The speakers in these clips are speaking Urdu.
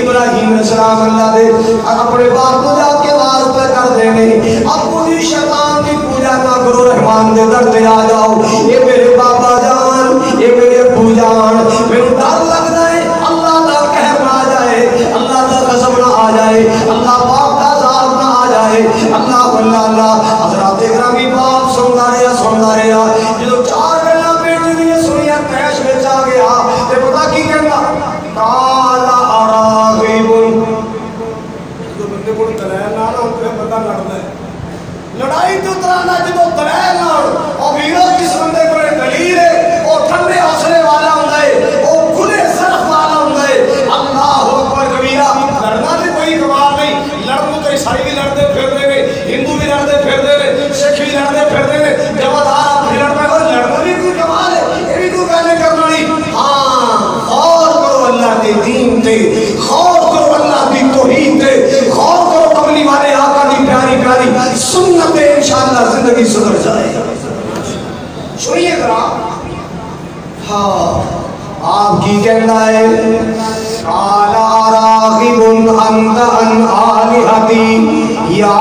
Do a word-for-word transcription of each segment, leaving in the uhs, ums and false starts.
ابراہیم علیہ السلام اللہ دے اپنے باپ کو جا کے آواز پہ کر دینے ابو جی شیطان کی پوجا نہ کرو رحمان دے در تے آ جاؤ یہ میرے بابا جان یہ میرے ابو جان میرے ڈر لگتا ہے اللہ دا قہر نہ آ جائے اللہ دا غضب نہ آ جائے اللہ پاک دا عذاب نہ آ جائے اللہ اللہ اللہ حضرات گرامی باپ سندا رہیا سندا رہیا جدوں چار گلاں بیٹی دی سنیا پیش وچ آ گیا تے پتہ کی کہندا کالا اراغب جدوں بندے کول دلیل نہ نہ ہوندے بندہ لڑدا ہے لڑائی تو اترانا جدوں دلیل نہ او ویرو جس بندے کول دلیل ہے او ٹھنڈے حوصلے والا ہوندا ہے او کھلے صرف والا ہوندا ہے اللہ اکبر کبیرہ لڑنا تے کوئی کمال نہیں لڑن تو عیسائی بھی لڑتے پھردے نے ہندو بھی لڑتے پھردے نے سکھ بھی لڑتے پھردے نے جوادار بھی لڑتا ہے لڑنا بھی کوئی کمال ہے یہ بھی کوئی کہنے کرنا نہیں ہاں غور کرو اللہ کے دین تے غور کرو اللہ کی توحید تے غور کرو کملی والے آقا دی پیاری پیاری سنت انشاءاللہ زندگی سدھر جائے سنیے ذرا ہاں آپ کی کہنا ہے قَالَ رَاغِبٌ أَنْتَ عَنْ آلِهَتِي يَا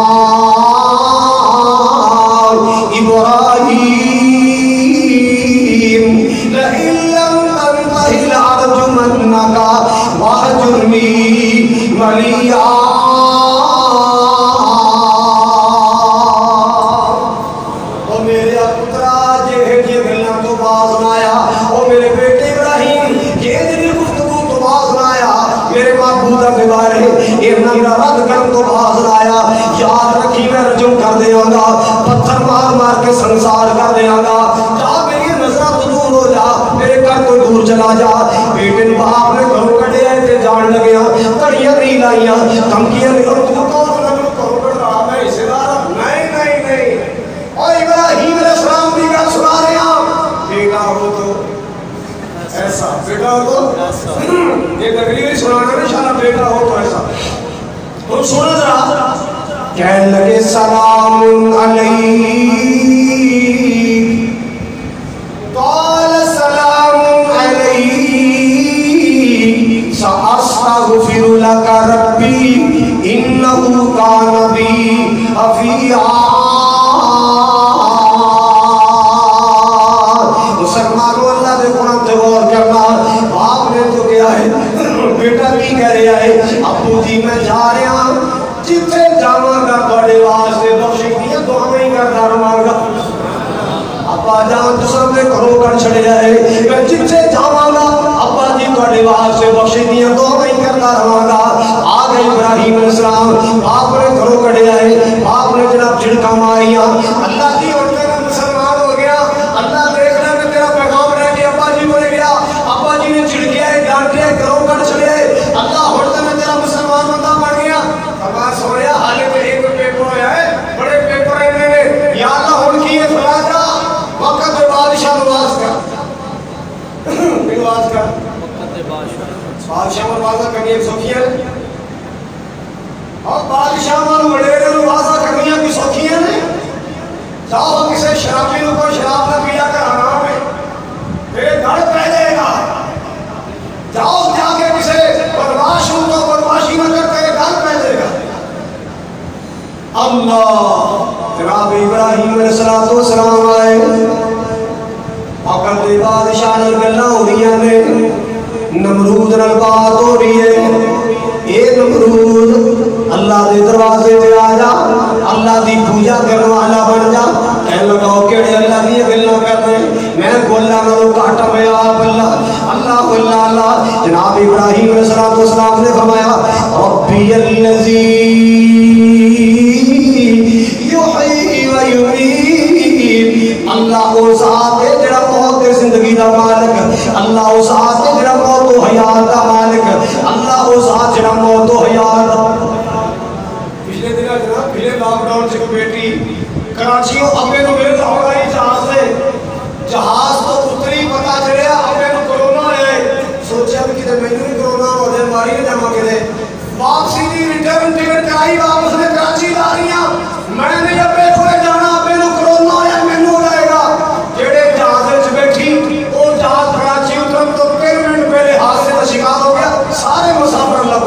إِبْرَاهِيمُ لَئِن لَّمْ تَنْتَهِ لَأَرْجُمَنَّكَ وَاهْجُرْنِي مَلِيًّا او میرے پترا جے جے گلاں تو باز نہ آیا او میرے بیٹے ابراہیم جے جے گفتگو تو باز نہ آیا میرے معبود کے بارے یہ میرا رد کرن تو باز نہ آیا یاد رکھی میں رجم کر دیاں گا پتھر مار مار کے سنسار کر دیاں گا جا میری نظرہ تو دور ہو جا میرے گھر کو دور چلا جا بیٹے باپ نے گھروں کٹے آئے تے جان لگیا کڑیاں نہیں لائیاں دھمکیاں نہیں اور تو تو گھروں کٹ رہا میں اسے دارا نہیں نہیں نہیں اور ابراہیم علیہ السلام بھی کا سنا رہے ہیں بیٹا ہو تو ایسا بیٹا ہو تو یہ تقریبی سنانا نہیں شانا بیٹا ہو تو ایسا تم سنا ذرا کہنے لگے سلام علیہ قال سلام علیہ سأستغفر لك ربی انہو کان بی حفیظا مسلمانوں اللہ دے قرآن تے غور کرنا باپ نے تو کیا ہے بیٹا کی کہہ رہا ہے ابو جی میں جا رہا ہوں جتنے جاواں گا بڑے واسطے بخشش دیا دعا میں ہی کرتا رہاں گا ابا جان تو سب نے کرو کر چھڑے جائے میں جتنے جاواں گا ابا جی بڑے واسطے بخشش دیا دعا میں ہی کرتا رہاں گا آ گئے ابراہیم علیہ السلام باپ نے کرو کڑے آئے باپ نے جناب جھڑکا ماریاں اللہ کی اٹھتے کا مسلمان ہو گیا اللہ دیکھنے میں تیرا پیغام رہ گیا ابا جی بولے گیا ابا جی نے جھڑکیا ہے ڈانٹے کرو کر چھڑے اللہ اٹھتے میں تیرا مسلمان بندہ بن گیا ابا سویا حالے میں ایک پیپر ہویا ہے بڑے پیپر ہیں نے یا اللہ ان کی یہ فلاجہ وقت بادشاہ نواز کا نواز کا بادشاہ نوازہ کرنی ایک سوکھی ہے اور بادشاہ وڈیرے نوازہ کرنی کی سوکھی ہے جاؤ کسی شرابی کو شراب نہ پیا کر حرام ہے میرے گھر پہ جائے گا جاؤ جا کے کسی بدماش کو بدماشی نہ کر تیرے گھر پہ جائے گا اللہ جناب ابراہیم علیہ السلام آئے اکل دے بادشاہ نال گلاں ہو رہی نے نمرود نال بات ہو رہی ہے اے نمرود اللہ دے دروازے تے آ جا اللہ دی پوجا کرنے والا بن جا کہنے لگا کیڑے اللہ دی گلاں کرنے میں گولا نالوں کاٹا میں آپ اللہ اللہ اللہ اللہ جناب ابراہیم علیہ السلام نے فرمایا ربی الذی یحیی و یمیت اللہ وہ ذات ہے جڑا موت تے زندگی دا مالک اللہ وہ ذات ہے جڑا موت و حیات دا مالک اللہ وہ ذات جڑا موت و حیات پچھلے دنوں جناب پھلے لاک ڈاؤن سے کوئی بیٹی کراچیوں اپنے نو میرے لاؤ آئی جہاز سے جہاز تو اتری پتا چلے اپنے نو کرونا ہے سوچیا بھی کتے مینوں ہی کرونا ہو جائے ماری نہ جمع کرے واپسی دی ریٹرن ٹکٹ کرائی واپس نے کراچی لا رہی ہیں میں نے جب بیٹھو جانا اپنے نو کرونا ہے مینوں لائے گا جڑے جہاز وچ بیٹھی وہ جہاز کراچی اترن تو تین منٹ پہلے حادثے کا شکار ہو گیا سارے مسافر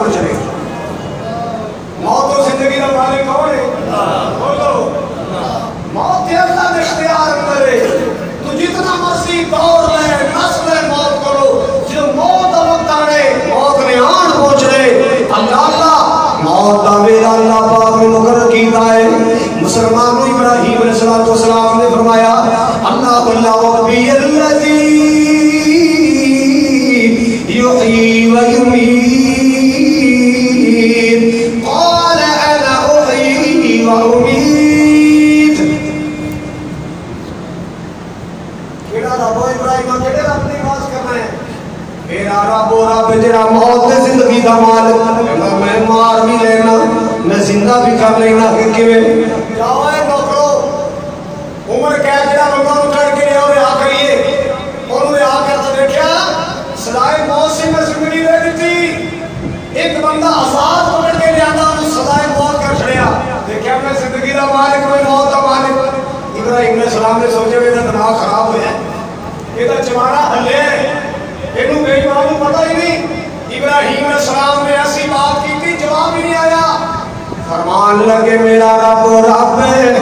کا مالک میں مار بھی لینا میں زندہ بھی کر لینا کہ کیویں جاؤ اے نوکرو عمر قید جڑا بندہ نوں کڈ کے لیا رہا کریے اونوں رہا کردا دیکھیا سزائے موت سے میں زندگی دے دتی ایک بندہ آزاد پکڑ کے لیا انہوں سزائے موت کر چھڑیا دیکھیا میں زندگی دا مالک میں موت دا مالک ابراہیم علیہ السلام نے سوچے میرا دماغ خراب ہوا یہ تو زمانہ ہلے اینوں بے ایمان نوں پتہ ہی نہیں ابراہیم علیہ السلام نے ایسی بات کی تھی جواب ہی نہیں آیا فرمان لگے میرا رب و رب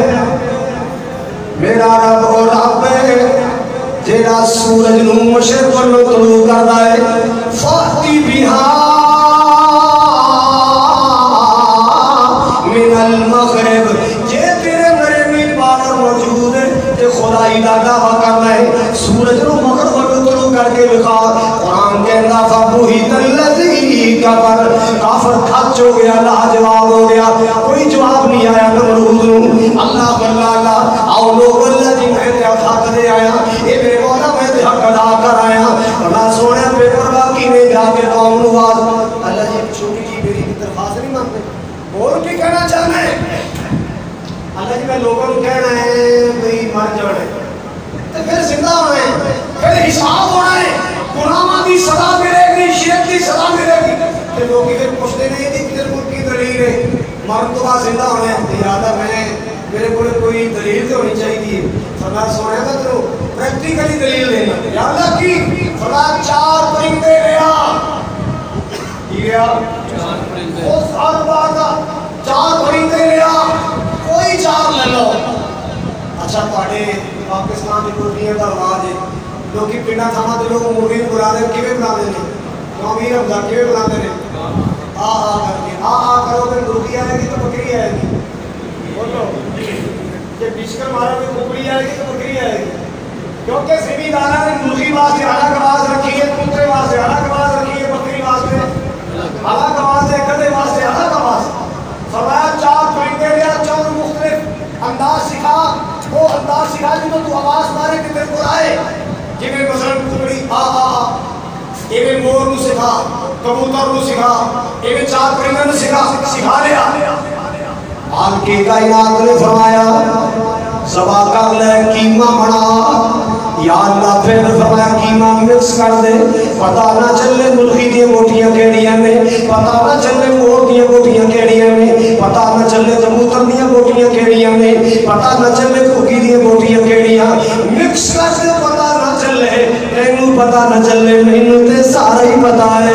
میرا رب و رب جیڑا سورج نو مشرق والوں طلوع کردا ہے فاتی بہا من المغرب جے تیرے میرے میں پاور موجود ہے تے خدائی دا دعویٰ کرنا ہے سورج نو مغرب والوں طلوع کر کے دکھا قرآن کہندا فبہت الذی کفر کافر کھچ ہو گیا لاجواب ہو گیا کوئی جواب نہیں آیا نمرود نو اللہ اللہ آؤ لوگ اللہ جی میں تے حق دے آیا اے میرے مولا میں تے حق ادا کر آیا اللہ سونے بے پرواہ کی نے جا کے قوم نو آواز اللہ جی چھوٹی جی میری درخواست نہیں مانتے اور کی کہنا چاہنا ہے اللہ جی میں لوگوں کو کہنا ہے بھئی مر جانے تو پھر زندہ ہونا ہے پھر حساب ہونا ہے گناہاں دی سزا ملے گی شرک دی سزا ملے گی کہ لوگ ادھر پوچھتے نہیں تھی کدھر ملک کی دلیل ہے مرد تو بعد زندہ ہونا ہے یاد میں میرے کو کوئی دلیل تو ہونی چاہیے فرمایا سونے کا تو پریکٹیکلی دلیل دینا یا اللہ کی فرمایا چار پرندے لیا یہ وہ سال بعد چار پرندے لیا کوئی چار لے لو اچھا پاڑے پاکستان کی مرغیاں کا رواج ہے لوگ پنڈا تھاما تو لوگ مرغی بلا دے کیویں بنا دے امیر حمزہ کیویں بنا دے آ آ کر کے آ آ کرو کہ مرغی آئے گی تو بکری آئے گی بولو کہ بیچ کر مارا کوئی ککڑی آئے گی تو بکری آئے گی کیونکہ زمینداروں نے مرغی واسطے الگ آواز رکھی ہے کتے واسطے الگ آواز رکھی ہے بکری واسطے الگ آواز ہے گدھے واسطے الگ آواز فرمایا چار پرندے لیا چار مختلف انداز سکھا وہ انداز سکھا جب تو آواز مارے کہ تیرے کو آئے جنہیں مثلا ککڑی آ آ آ ایویں مور نو سکھا کبوتر نو سکھا ایویں چار پرندے نو سکھا سکھا لیا آن کے کائنات نے فرمایا زبا کر لے قیمہ بنا یا اللہ پھر فرمایا قیمہ مکس کر دے پتہ نہ چلے مرغی دی موٹیاں کیڑیاں نے پتہ نہ چلے مور دی موٹیاں کیڑیاں نے پتہ نہ چلے کبوتر دی موٹیاں کیڑیاں نے پتہ نہ چلے کھوکی دی موٹیاں کیڑیاں مکس کر دے پتہ نہ چلے تینوں پتہ نہ چلے مینوں تے سارا ہی پتہ ہے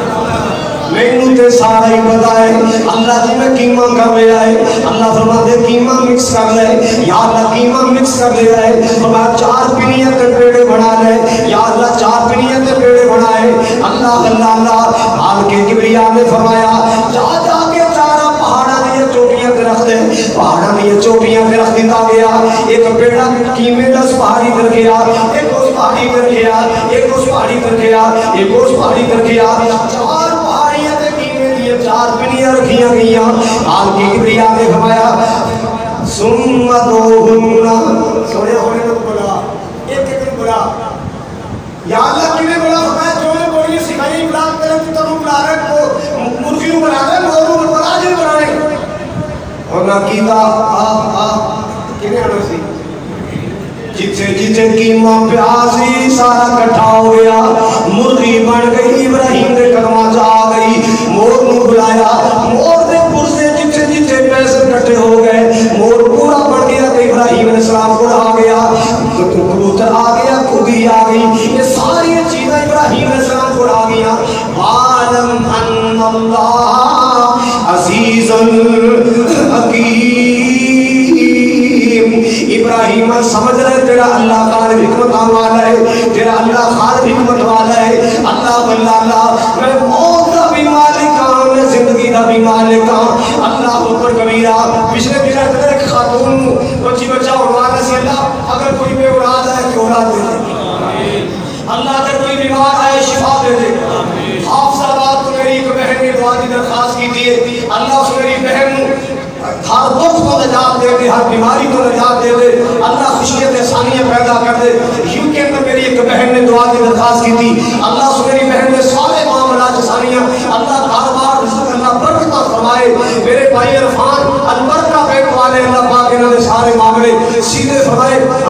مینوں تے سارا ہی پتہ ہے اللہ جی میں قیمہ کر لیا ہے اللہ فرما دے قیمہ مکس کر لے یا اللہ قیمہ مکس کر لیا ہے فرمایا چار پنیاں تے پیڑے بنا لے یا اللہ چار پنیاں تے پیڑے بنائے اللہ اللہ اللہ آل کے کبریا نے فرمایا جا جا کے چارہ پہاڑا دیئے چوٹیاں تے رکھ دے پہاڑا دیئے چوٹیاں تے رکھ دیتا گیا ایک پیڑا قیمے دس پہاڑی پر گیا ایک اس پہاڑی پر گیا ایک اس پہاڑی پر گیا ایک اس پہاڑی پر گیا چار پہاڑیاں تے قیمے دیئے چار پنیاں رکھیاں گئیاں آل کے کبریا نے فرمایا سمتوہنہ سوڑے ہونے لوگ بلا ایک ایک بلا یا اللہ کی نے بلا فرمایا جو نے بولی سکھائی بلا کرے تو تنو بلا رہے مرغیوں بلا رہے موروں بلا جن بلا رہے اور نہ کیتا آہ آہ کنے آنا سی جتے جتے قیمہ پیاسی سارا کٹھا ہو گیا مرغی بن گئی ابراہیم دے قدمہ جا گئی مور نو بلایا مور دے پرسے جتے جتے پیسے کٹھے ہو گئے مور پورا بن گیا کہ ابراہیم علیہ السلام کو آ گیا کبوتر آ گیا کھگی آ گئی یہ ساری چیزیں ابراہیم علیہ السلام کو آ گیا عالم ان اللہ عزیز الحکیم ابراہیم سمجھ رہے تیرا اللہ خالق حکمت والا ہے تیرا اللہ خالق حکمت والا ہے اللہ واللہ اللہ میں موت کا بھی مالک ہوں میں زندگی کا بھی مالک ہوں اللہ اوپر کبیرہ پچھلے پچھلے تیرے ایک خاتون بچی بچہ اڑوانا سی اللہ اگر کوئی بے اولاد ہے کہ اولاد دے دے اللہ اگر کوئی بیمار آئے شفا دے دے حافظہ بات تو میری ایک بہن نے دعا کی درخواست کی تھی اللہ اس میری بہن ہر دکھ کو نجات دے دے ہر بیماری کو نجات دے دے اللہ خوشیت احسانیاں پیدا کر دے یو کے اندر میری ایک بہن نے دعا کی درخواست کی تھی اللہ اس میری بہن نے سارے معاملات مہربانیاں اللہ کاروبار رزق اللہ برکت فرمائے میرے بھائی عرفان البرکہ بیٹھ والے اللہ پاک انہوں نے سارے معاملے سیدھے فرمائے